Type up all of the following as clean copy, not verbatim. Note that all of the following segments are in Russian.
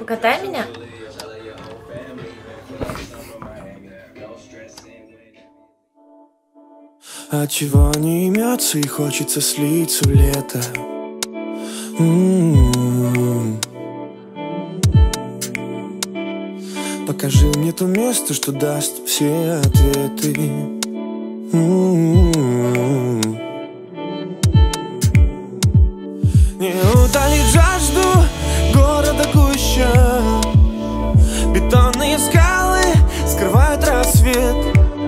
покатай меня. От чего не имется и хочется слиться в лето. Покажи мне то место, что даст все ответы. Не утолить жажду города гуща. Бетонные скалы скрывают рассвет.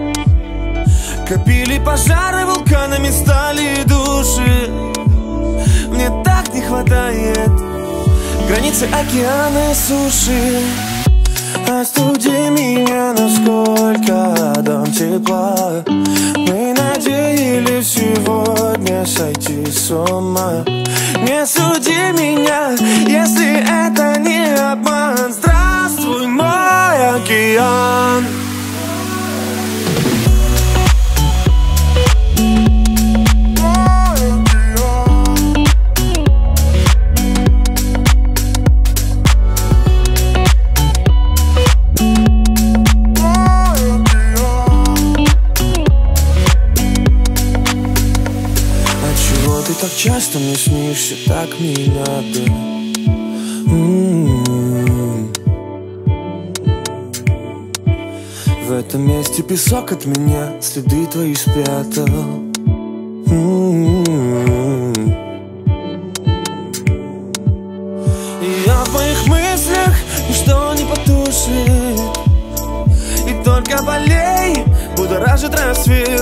Копили пожары, вулканами стали души. Мне так не хватает границы океана и суши. Остуди меня, насколько дам тепла. Мы надеялись сегодня сойти с ума. Не суди меня, если это не обман. Здравствуй, мой океан. Ты так часто мне снишься, так мне и надо. В этом месте песок от меня следы твои спрятал. И в моих мыслях ничто не потушит. И только болей будоражит рассвет.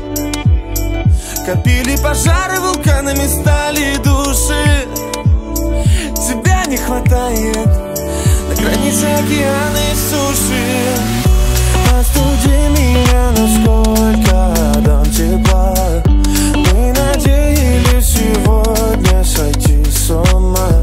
Копили пожары, вулканами стали души. Тебя не хватает на границе океана и суши. Остуди меня, насколько дам тепла. Мы надеялись сегодня сойти с ума.